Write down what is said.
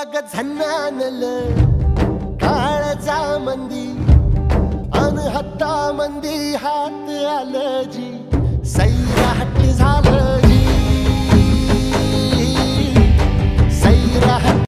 ग झन्नानल काळजा मंदी अन हत्ता मंदी हात आलं जी सैराट झालं जी